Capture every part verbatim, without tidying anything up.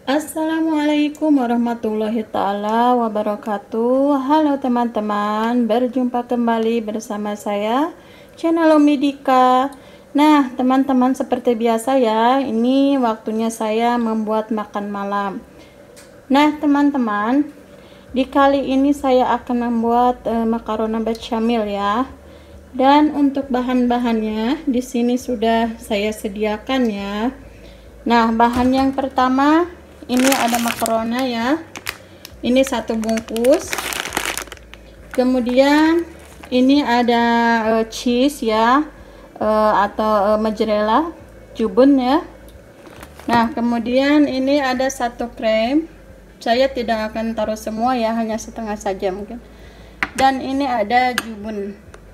Assalamualaikum warahmatullahi ta'ala wabarakatuh. Halo teman-teman, berjumpa kembali bersama saya channel Umi Dika. Nah teman-teman, seperti biasa ya, ini waktunya saya membuat makan malam. Nah teman-teman, di kali ini saya akan membuat eh, makarona bechamel ya. Dan untuk bahan-bahannya di sini sudah saya sediakan ya. Nah bahan yang pertama, ini ada makarona ya, ini satu bungkus. Kemudian ini ada uh, cheese ya, uh, atau uh, mozzarella jubun ya. Nah kemudian ini ada satu krem, saya tidak akan taruh semua ya, hanya setengah saja mungkin. Dan ini ada jubun.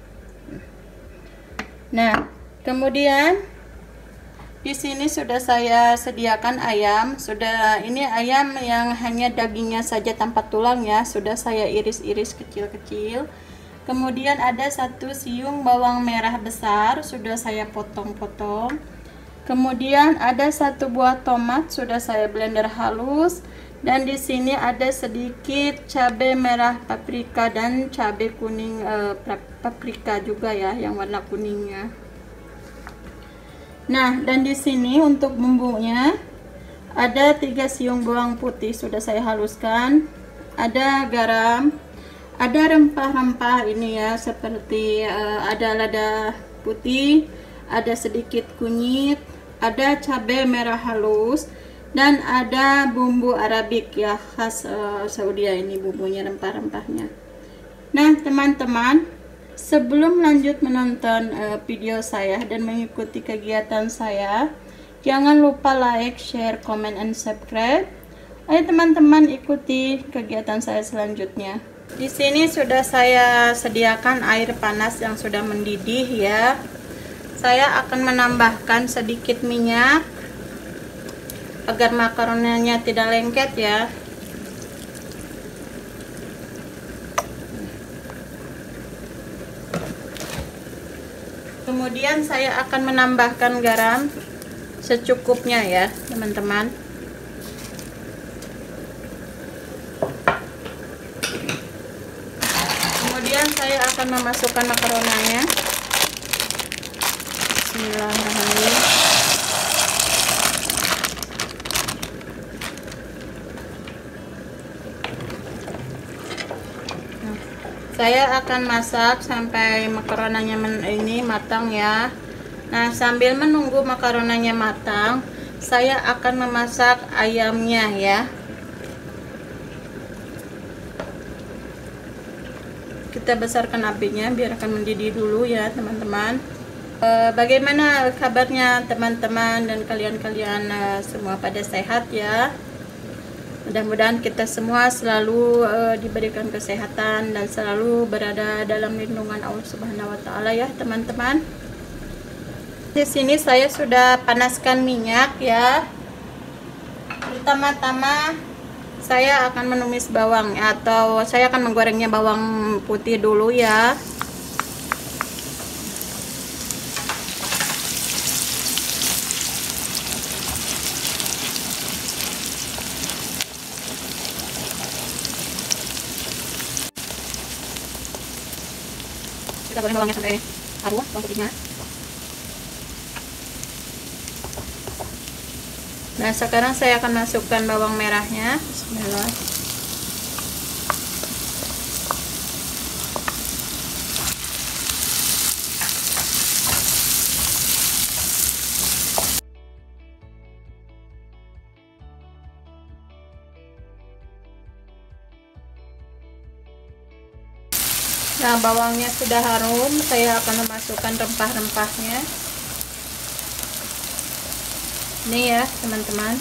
Nah kemudian di sini sudah saya sediakan ayam. Sudah, ini ayam yang hanya dagingnya saja tanpa tulang ya, sudah saya iris-iris kecil-kecil. Kemudian ada satu siung bawang merah besar, sudah saya potong-potong. Kemudian ada satu buah tomat, sudah saya blender halus. Dan di sini ada sedikit cabai merah paprika dan cabai kuning eh, paprika juga ya, yang warna kuningnya. Nah, dan di sini untuk bumbunya ada tiga siung bawang putih, sudah saya haluskan. Ada garam, ada rempah-rempah ini ya, seperti uh, ada lada putih, ada sedikit kunyit, ada cabai merah halus, dan ada bumbu Arabik ya, khas uh, Saudi ini bumbunya, rempah-rempahnya. Nah, teman-teman, sebelum lanjut menonton uh, video saya dan mengikuti kegiatan saya, jangan lupa like, share, comment, and subscribe. Ayo teman-teman, ikuti kegiatan saya selanjutnya. Di sini sudah saya sediakan air panas yang sudah mendidih ya. Saya akan menambahkan sedikit minyak agar makaronanya tidak lengket ya. Kemudian saya akan menambahkan garam secukupnya ya teman-teman. Kemudian saya akan memasukkan makaronanya. Bismillahirrahmanirrahim. Saya akan masak sampai makaronanya ini matang ya. Nah, sambil menunggu makaronanya matang, saya akan memasak ayamnya ya. Kita besarkan apinya biar akan mendidih dulu ya teman-teman. E, bagaimana kabarnya teman-teman dan kalian-kalian e, semua pada sehat ya? Mudah-mudahan kita semua selalu uh, diberikan kesehatan dan selalu berada dalam lindungan Allah Subhanahu wa taala ya, teman-teman. Di sini saya sudah panaskan minyak ya. Pertama-tama saya akan menumis bawang atau saya akan menggorengnya bawang putih dulu ya. Kita goreng bawangnya sampai harum bawang putihnya. Nah, sekarang saya akan masukkan bawang merahnya. Bismillah. Nah, bawangnya sudah harum, saya akan memasukkan rempah-rempahnya. Ini ya, teman-teman.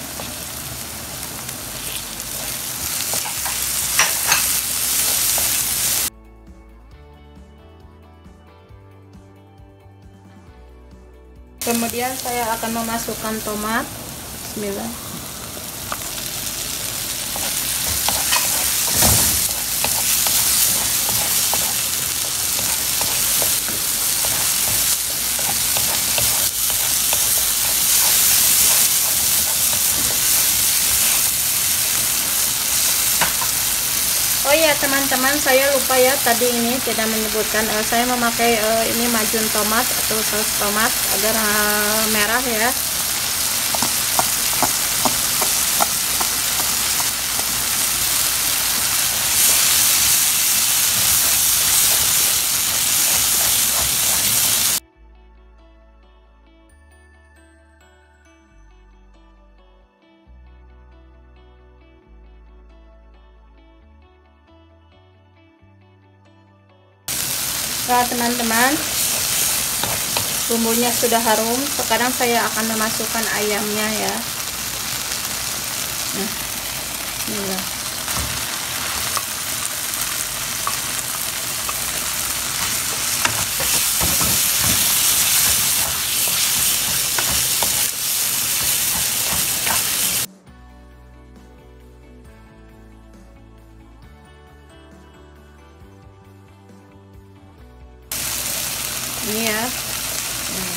Kemudian saya akan memasukkan tomat. Bismillah. Oh ya teman-teman, saya lupa ya tadi ini tidak menyebutkan, uh, saya memakai uh, ini majun tomat atau saus tomat agar uh, merah ya. Nah teman-teman, bumbunya sudah harum. Sekarang saya akan memasukkan ayamnya ya. Nah, ini ya. Ini ya. Nah.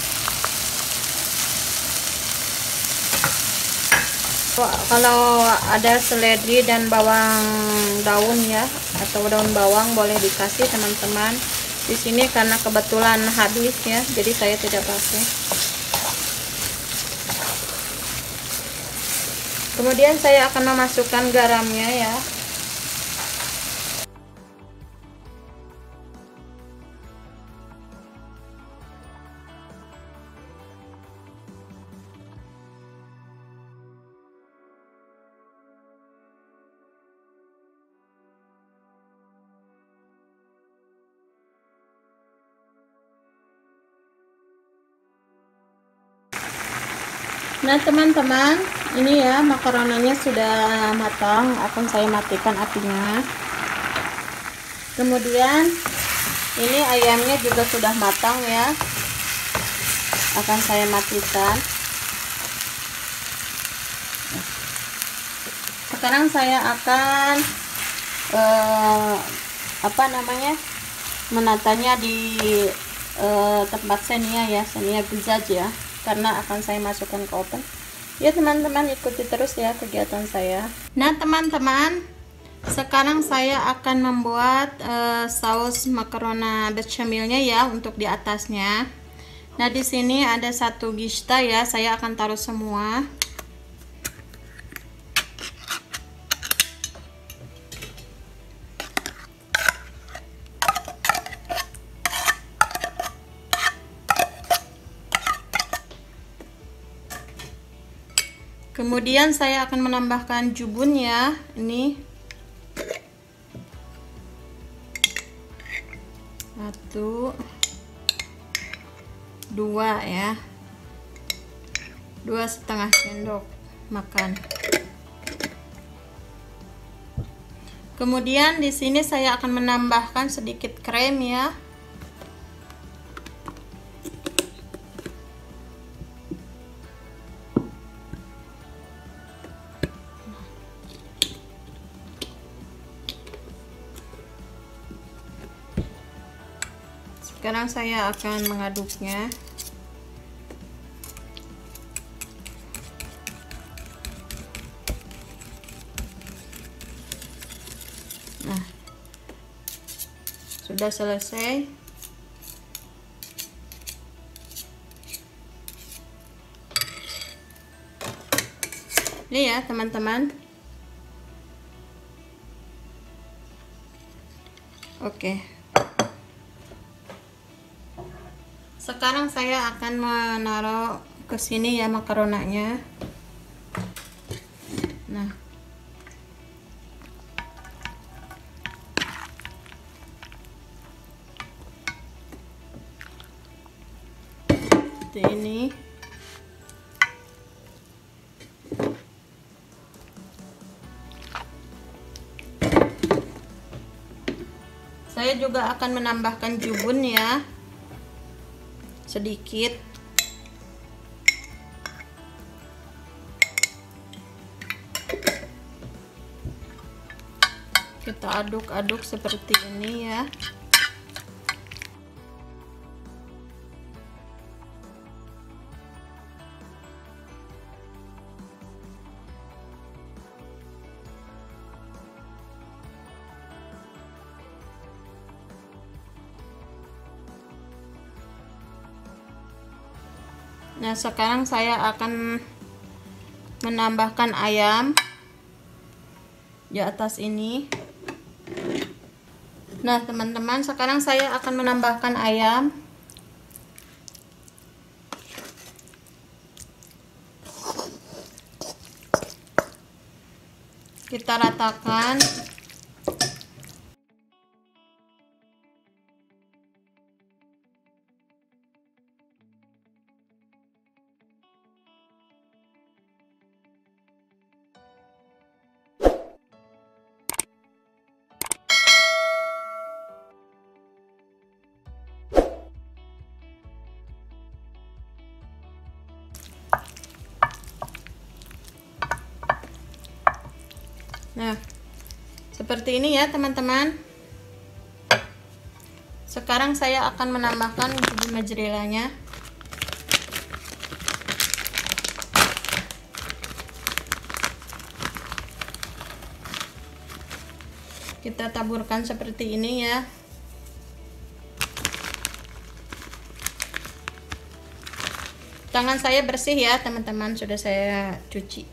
Kalau ada seledri dan bawang daun ya, atau daun bawang boleh dikasih teman-teman. Di sini karena kebetulan habis ya, jadi saya tidak pakai. Kemudian saya akan memasukkan garamnya ya. Nah teman-teman, ini ya makaronanya sudah matang, akan saya matikan apinya. Kemudian ini ayamnya juga sudah matang ya, akan saya matikan. Sekarang saya akan eh, apa namanya menatanya di eh, tempat senia ya, senia bizaj ya, karena akan saya masukkan ke oven. Ya teman-teman, ikuti terus ya kegiatan saya. Nah teman-teman, sekarang saya akan membuat uh, saus makarona bechamilnya ya untuk di atasnya. Nah di sini ada satu gishta ya, saya akan taruh semua. Kemudian saya akan menambahkan jubun ya, ini satu, dua ya, dua setengah sendok makan. Kemudian di sini saya akan menambahkan sedikit krem ya. Sekarang saya akan mengaduknya. Nah, sudah selesai. Ini ya teman-teman. Oke. Sekarang saya akan menaruh ke sini ya makaronanya. Nah, seperti ini. Saya juga akan menambahkan jubun ya, sedikit. Kita aduk-aduk seperti ini ya. Nah, sekarang saya akan menambahkan ayam di atas ini. Nah, teman-teman, sekarang saya akan menambahkan ayam. Kita ratakan. Nah, seperti ini ya teman-teman. Sekarang saya akan menambahkan biji mozzarellanya. Kita taburkan seperti ini ya. Tangan saya bersih ya teman-teman, sudah saya cuci.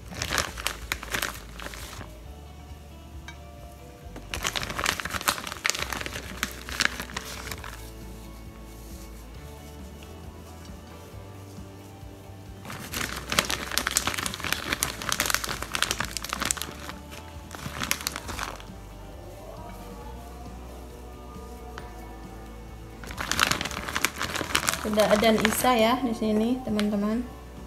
Sudah ada Isa ya di sini, teman-teman.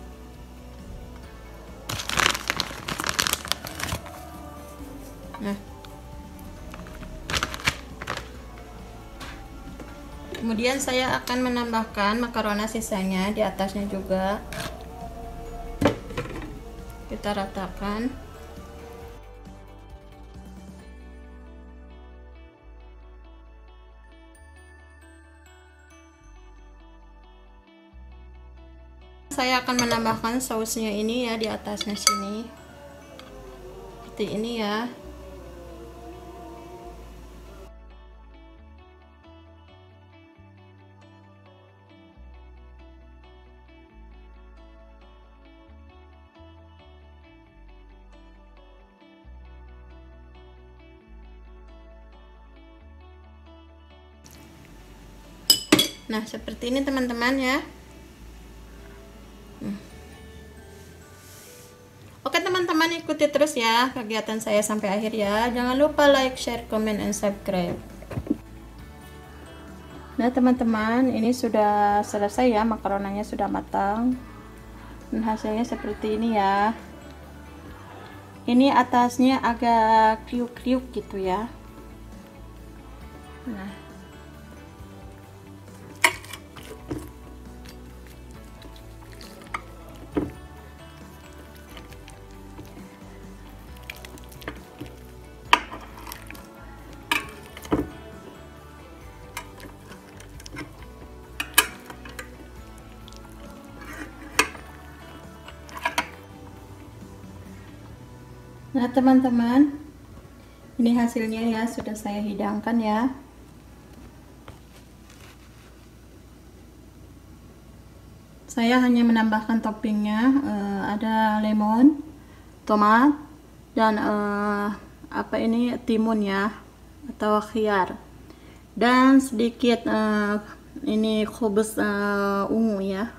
Nah, kemudian saya akan menambahkan makarona sisanya di atasnya juga. Kita ratakan. Saya akan menambahkan sausnya ini ya di atasnya sini, seperti ini ya. Nah, seperti ini teman-teman ya. Oke teman-teman, ikuti terus ya kegiatan saya sampai akhir ya. Jangan lupa like, share, comment, and subscribe. Nah teman-teman, ini sudah selesai ya, makaronanya sudah matang. Dan hasilnya seperti ini ya. Ini atasnya agak kriuk-kriuk gitu ya. Nah, Nah teman-teman, ini hasilnya ya, sudah saya hidangkan ya. Saya hanya menambahkan toppingnya, uh, ada lemon, tomat, dan uh, apa ini timun ya, atau khiyar, dan sedikit uh, ini khubus uh, ungu ya.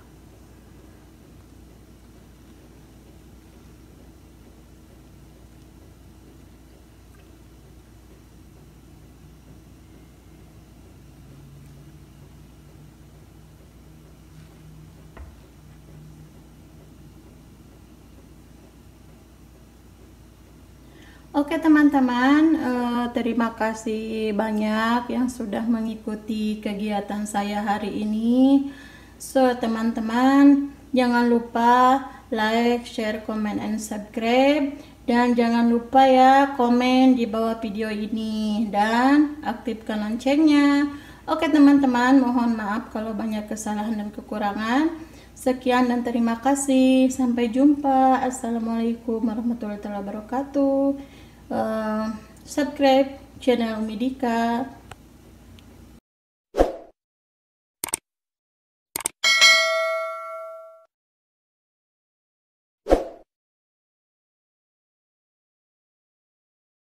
Oke teman-teman, eh, terima kasih banyak yang sudah mengikuti kegiatan saya hari ini. So teman-teman, jangan lupa like, share, comment, and subscribe. Dan jangan lupa ya komen di bawah video ini dan aktifkan loncengnya. Oke teman-teman, mohon maaf kalau banyak kesalahan dan kekurangan. Sekian dan terima kasih. Sampai jumpa. Assalamualaikum warahmatullahi wabarakatuh. Uh, subscribe channel Umi Dika.